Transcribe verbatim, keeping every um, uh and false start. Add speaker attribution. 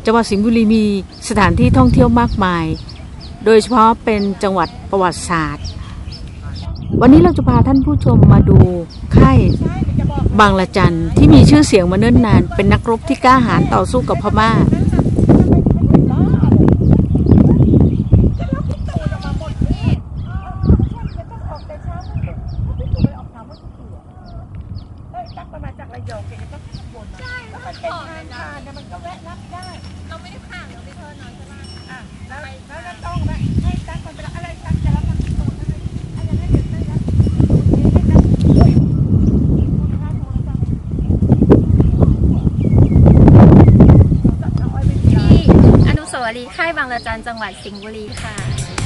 Speaker 1: จังหวัดสิงห์บุรีมีสถานที่ท่องเที่ยวมากมายโดยเฉพาะเป็นจังหวัดประวัติศาสตร์วันนี้เราจะพาท่านผู้ชมมาดูค่ายบางละจันที่มีชื่อเสียงมาเนิ่นนานเป็นนักรบที่กล้าหาญต่อสู้กับพม่า
Speaker 2: ค่ายบางละจันจังหวัดสิงห์บุรีค่ะ